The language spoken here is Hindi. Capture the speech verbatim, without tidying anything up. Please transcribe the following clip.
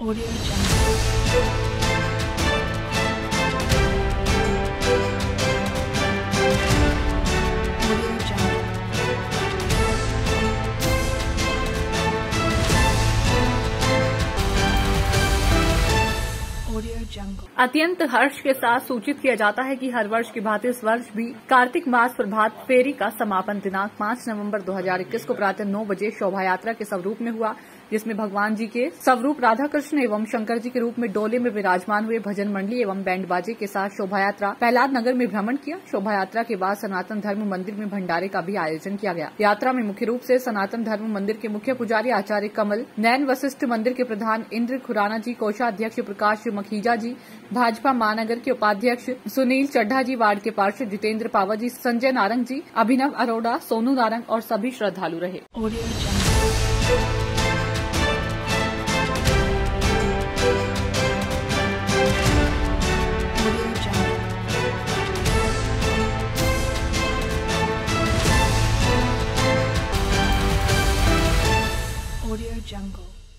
Audio Jungle. अत्यंत हर्ष के साथ सूचित किया जाता है कि हर वर्ष की भांति इस वर्ष भी कार्तिक मास प्रभात फेरी का समापन दिनांक पाँच नवंबर दो हज़ार इक्कीस को प्रातः नौ बजे शोभा यात्रा के स्वरूप में हुआ, जिसमें भगवान जी के स्वरूप राधा कृष्ण एवं शंकर जी के रूप में डोले में विराजमान हुए भजन मंडली एवं बैंड बाजे के साथ शोभा यात्रा प्रहलाद नगर में भ्रमण किया। शोभा यात्रा के बाद सनातन धर्म मंदिर में भंडारे का भी आयोजन किया गया। यात्रा में मुख्य रूप से सनातन धर्म मंदिर के मुख्य पुजारी आचार्य कमल नैन वशिष्ठ, मंदिर के प्रधान इंद्र खुराना जी, कोषाध्यक्ष प्रकाश मखीजा जी, भाजपा महानगर के उपाध्यक्ष सुनील चड्ढा जी, वार्ड के पार्षद जितेंद्र पावर जी, संजय नारंग जी, अभिनव अरोड़ा, सोनू नारंग और सभी श्रद्धालु रहे।